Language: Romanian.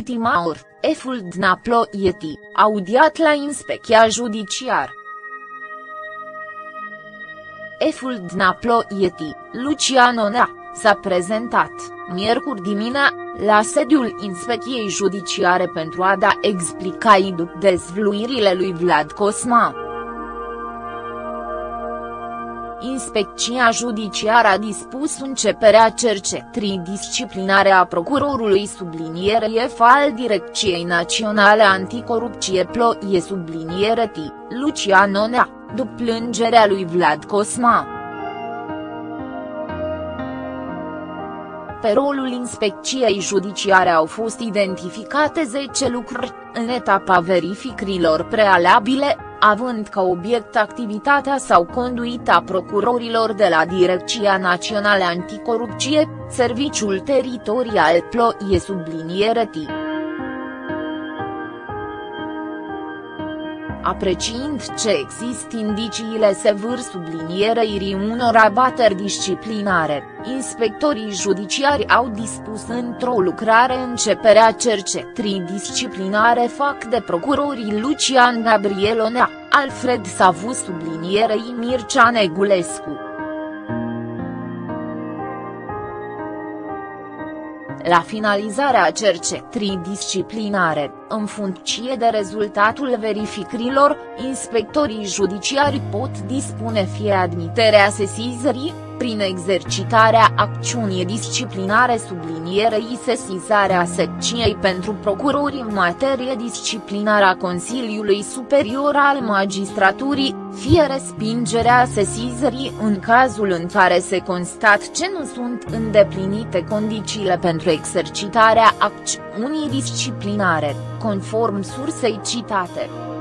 ultima oră, Eful Dnaploieti, audiat la inspecția judiciar. Eful Dnaploieti, Lucian Onea, s-a prezentat, miercuri dimineața, la sediul inspecției judiciare pentru a da explicații după dezvăluirile lui Vlad Cosma. Inspecția judiciară a dispus începerea cercetării disciplinare a procurorului sublinieref al Direcției Naționale Anticorupție ploie subliniereti, Lucian Onea, după plângerea lui Vlad Cosma. Pe rolul inspecției judiciare au fost identificate 10 lucruri, în etapa verificărilor prealabile, având ca obiect activitatea sau conduita procurorilor de la Direcția Națională Anticorupție, Serviciul Teritorial ploie subliniereti. Apreciind ce există indiciile sever sublinierei unor abateri disciplinare, inspectorii judiciari au dispus într-o lucrare începerea cercetării disciplinare fac de procurorii Lucian Gabriel Onea, Alfred Savu sublinierei Mircea Negulescu. La finalizarea cercetării disciplinare, în funcție de rezultatul verificărilor, inspectorii judiciari pot dispune fie admiterea sesizării, prin exercitarea acțiunii disciplinare sublinierei sesizarea secției pentru procurori în materie disciplinară a Consiliului Superior al Magistraturii, fie respingerea sesizării în cazul în care se constat ce nu sunt îndeplinite condițiile pentru exercitarea acțiunii disciplinare, conform sursei citate.